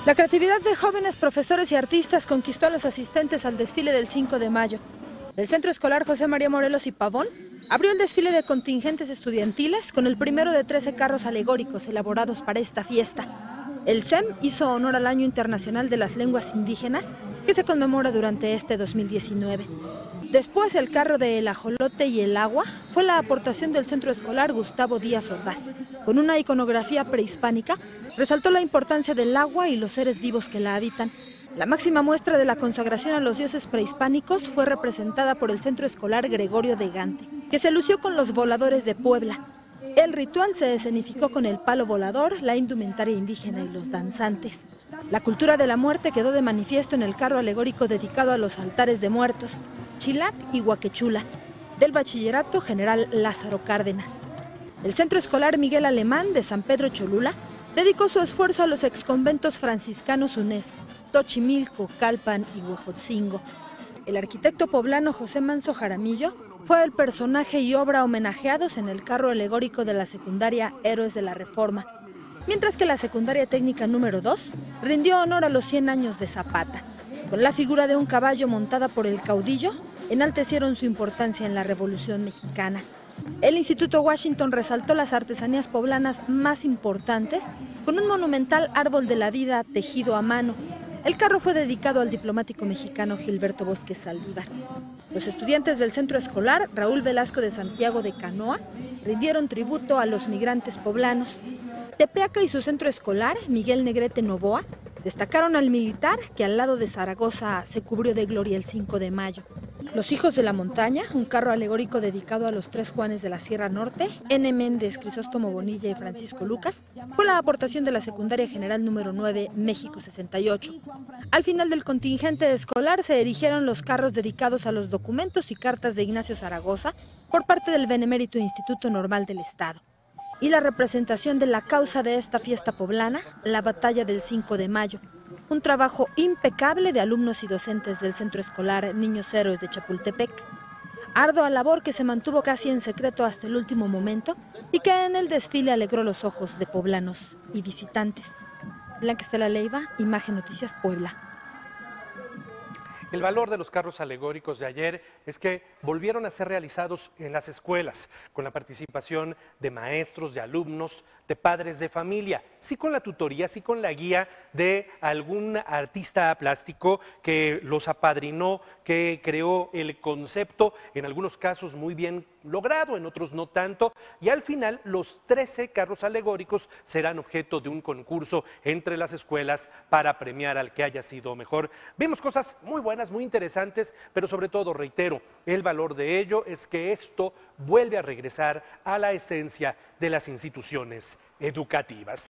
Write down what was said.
La creatividad de jóvenes profesores y artistas conquistó a los asistentes al desfile del 5 de mayo. El Centro Escolar José María Morelos y Pavón abrió el desfile de contingentes estudiantiles con el primero de 13 carros alegóricos elaborados para esta fiesta. El CEM hizo honor al Año Internacional de las Lenguas Indígenas, que se conmemora durante este 2019. Después, el carro de El Ajolote y el Agua fue la aportación del Centro Escolar Gustavo Díaz Ordaz. Con una iconografía prehispánica, resaltó la importancia del agua y los seres vivos que la habitan. La máxima muestra de la consagración a los dioses prehispánicos fue representada por el Centro Escolar Gregorio de Gante, que se lució con los voladores de Puebla. El ritual se escenificó con el palo volador, la indumentaria indígena y los danzantes. La cultura de la muerte quedó de manifiesto en el carro alegórico dedicado a los altares de muertos, Chilac y Huaquechula, del Bachillerato General Lázaro Cárdenas. El Centro Escolar Miguel Alemán de San Pedro Cholula dedicó su esfuerzo a los exconventos franciscanos UNESCO, Tochimilco, Calpan y Huejotzingo. El arquitecto poblano José Manso Jaramillo fue el personaje y obra homenajeados en el carro alegórico de la secundaria Héroes de la Reforma, mientras que la secundaria técnica número 2 rindió honor a los 100 años de Zapata. Con la figura de un caballo montada por el caudillo, enaltecieron su importancia en la Revolución Mexicana. El Instituto Washington resaltó las artesanías poblanas más importantes con un monumental árbol de la vida tejido a mano. El carro fue dedicado al diplomático mexicano Gilberto Bosques Saldívar. Los estudiantes del centro escolar Raúl Velasco de Santiago de Canoa rindieron tributo a los migrantes poblanos. Tepeaca y su centro escolar, Miguel Negrete Novoa, destacaron al militar que al lado de Zaragoza se cubrió de gloria el 5 de mayo. Los Hijos de la Montaña, un carro alegórico dedicado a los 3 Juanes de la Sierra Norte, N. Méndez, Crisóstomo Bonilla y Francisco Lucas, fue la aportación de la secundaria general número 9, México 68. Al final del contingente escolar se erigieron los carros dedicados a los documentos y cartas de Ignacio Zaragoza por parte del Benemérito Instituto Normal del Estado. Y la representación de la causa de esta fiesta poblana, la batalla del 5 de mayo. Un trabajo impecable de alumnos y docentes del Centro Escolar Niños Héroes de Chapultepec. Ardua labor que se mantuvo casi en secreto hasta el último momento y que en el desfile alegró los ojos de poblanos y visitantes. Blanca Estela Leiva, Imagen Noticias Puebla. El valor de los carros alegóricos de ayer es que volvieron a ser realizados en las escuelas, con la participación de maestros, de alumnos, de padres de familia, sí con la tutoría, sí con la guía de algún artista plástico que los apadrinó, que creó el concepto, en algunos casos muy bien logrado, en otros no tanto, y al final los 13 carros alegóricos serán objeto de un concurso entre las escuelas para premiar al que haya sido mejor. Vimos cosas muy buenas, muy interesantes, pero sobre todo, reitero, el valor de ello es que esto vuelve a regresar a la esencia de las instituciones educativas.